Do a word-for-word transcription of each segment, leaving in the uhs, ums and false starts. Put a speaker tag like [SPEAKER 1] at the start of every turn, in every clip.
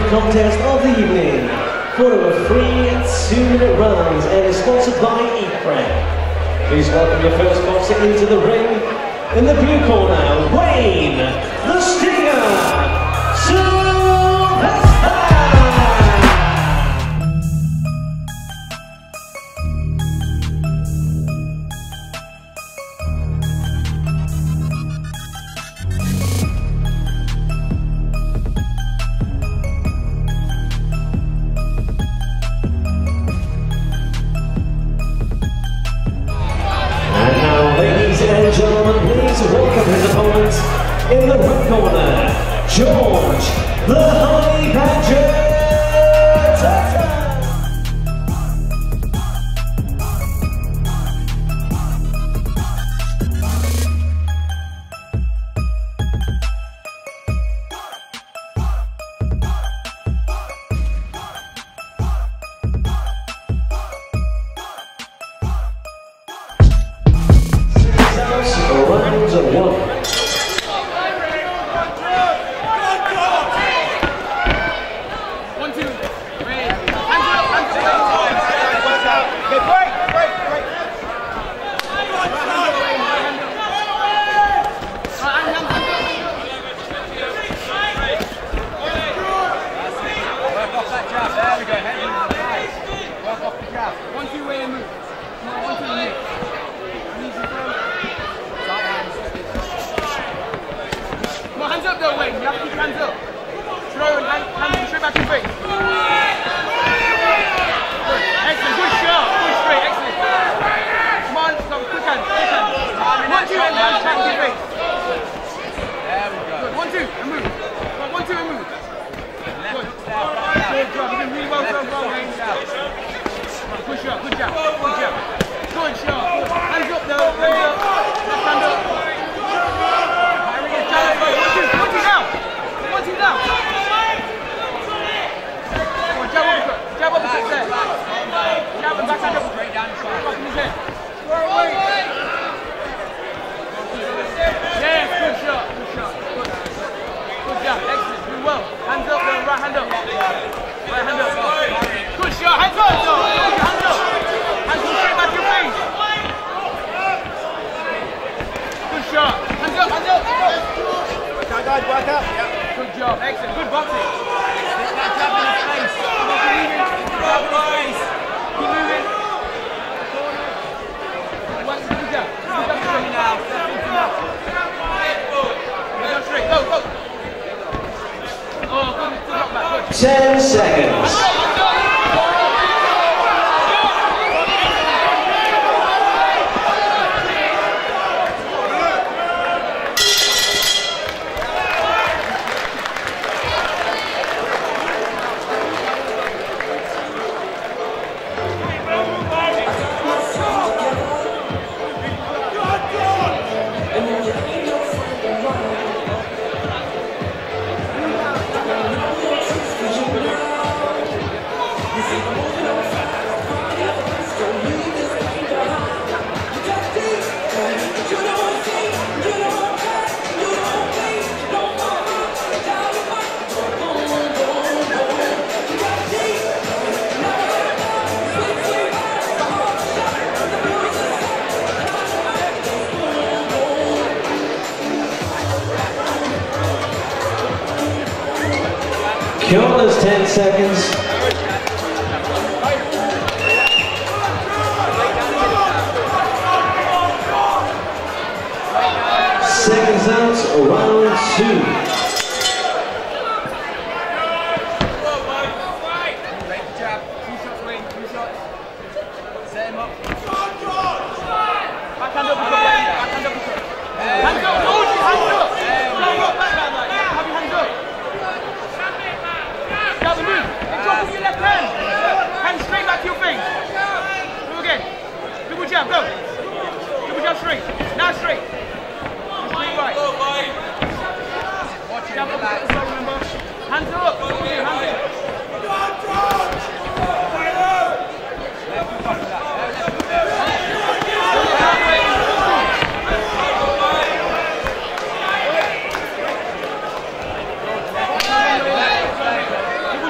[SPEAKER 1] contest of the evening, four over three two-minute rounds, and is sponsored by ePrep. Please welcome your first boxer into the ring. In the blue corner, Wayne, the Stinger, Sylvester! Gentlemen, please welcome his opponent in the red corner, George, the Honey Badger Dutton. Rounds of one.
[SPEAKER 2] One, two, three. Hands up, hands up. Okay, break, break, break. Hand up, hand up. Hand up, work off that jab, there we go. Head in. Work off the jab. One, two, way and move. Come on, one, two, and move. Hands up though, Wayne. You have to keep your hands up. Throw and hand, hands straight back in face. Good. Excellent. Good shot. Good straight. Excellent. Come on. Come. Quick hands. Quick hands. One, two, and hands back in face. There we go. Good. One, two, and move. Come on, one, two, and move. Good. Good job. You're doing really well so far, Wayne. Good shot. Good job. Good job. Good shot. Good. Hands up though. Hands up. Left hand up. One, two, one, two now! One, two now! Come on, jab uppercut. Jab uppercut there. Jab and back hand up. Straight down his back in his head. Yes, good shot. Good shot. Good. Good job. Excellent. Doing well. Hands up there. Right hand up. Right hand up. Good shot. Hands up. Hands up. Hands up straight back to your face. Good shot. Hands up. Hands up. Guys, work up. Yep. Good job. Excellent. Good boxing. Get that jab in his face. Come on, keep moving. Jab in his face. Keep moving. Work. Good job. Good job straight now. Step into now. Good job straight. Go, go. Oh, good. Good knock back. Good.
[SPEAKER 1] Ten seconds. Corners, ten seconds. Seconds out, round two.
[SPEAKER 2] Go! Double jump straight. Now straight. Straight right. Watch it. Jump up at the side, remember. Hands up. Hands up. Double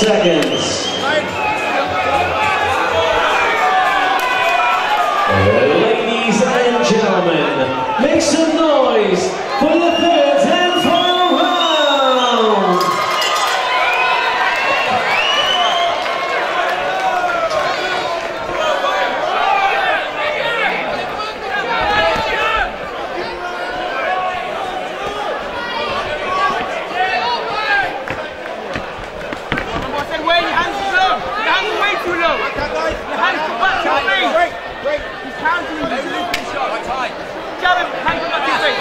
[SPEAKER 1] seconds. Ladies and gentlemen, make some noise for the third and final round.
[SPEAKER 2] I said, where your hands are low. Your hands are way too low. Your hands are back to your face.
[SPEAKER 3] Break, break.
[SPEAKER 2] He's counting you.
[SPEAKER 3] Let's loop this shot. Right time.
[SPEAKER 2] Jab him, hands back to your face.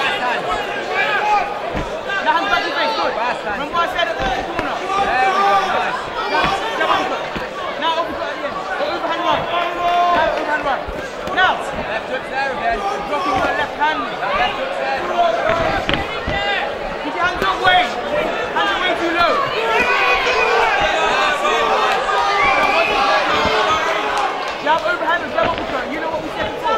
[SPEAKER 2] Now hands back to your face, good. Remember what I said at the corner?
[SPEAKER 3] There we go, nice.
[SPEAKER 2] Jab uppercut. Now uppercut at the end. Go overhand right. Now overhand right. Now.
[SPEAKER 3] Left hook's there again.
[SPEAKER 2] Blocking your left hand.
[SPEAKER 3] That left hook's there.
[SPEAKER 2] Keep your hands up, Wayne. Hands are way too low. Jab overhand and jab uppercut. You know what we said before.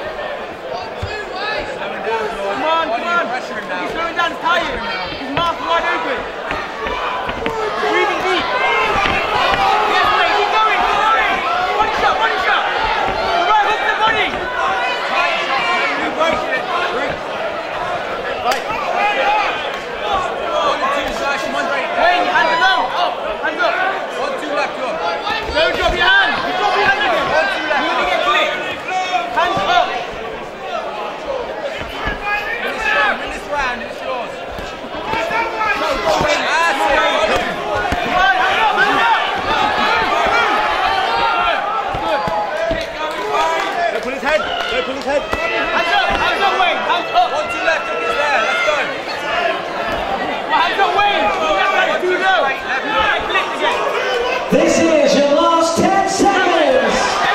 [SPEAKER 3] Slowing down, Lord.
[SPEAKER 2] Come on, come on.
[SPEAKER 3] Pressure him now.
[SPEAKER 2] He's slowing down, he's tired. His mouth wide open. Breathing deep. Yes, mate, keep going, keep going. Body shot, body shot. Right, hook the body.
[SPEAKER 3] Tight shot. You break it. Break. Right. One and two, slash. One break.
[SPEAKER 2] Wayne, hands low. Up, hands up.
[SPEAKER 3] One, two left, go.
[SPEAKER 2] Don't drop your hand. You drop your hand again.
[SPEAKER 3] One, two left.
[SPEAKER 2] You're going to get clipped. Hands up.
[SPEAKER 3] Win this round, win this round, it's yours.
[SPEAKER 2] Go, go, Wayne.
[SPEAKER 3] That's it.
[SPEAKER 2] Come on, hands up, hands up. Good, good.
[SPEAKER 3] Don't pull his head. Don't pull his head.
[SPEAKER 2] Hands up, hands up, Wayne. Hands up.
[SPEAKER 3] One, two left, hook is there. Let's go.
[SPEAKER 2] Well, hands up, Wayne. Left hand's too low. You're going to get clipped again.
[SPEAKER 1] This is your last ten seconds.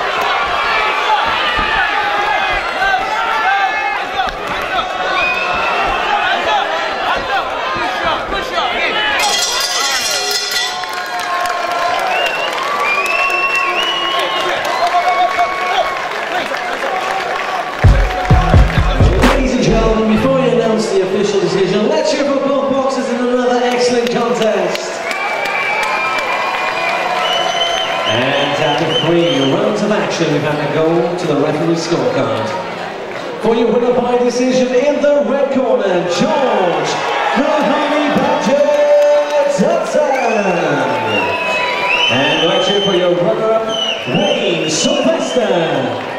[SPEAKER 1] Ladies and gentlemen, before we announce the official decision, let's cheer for both boxers in another excellent contest. And after three rounds of action, we've had to go to the referee scorecard. For your winner by decision in the red corner, George, the Honey Badger Dutton. And let's cheer for your runner-up, Wayne Sylvester.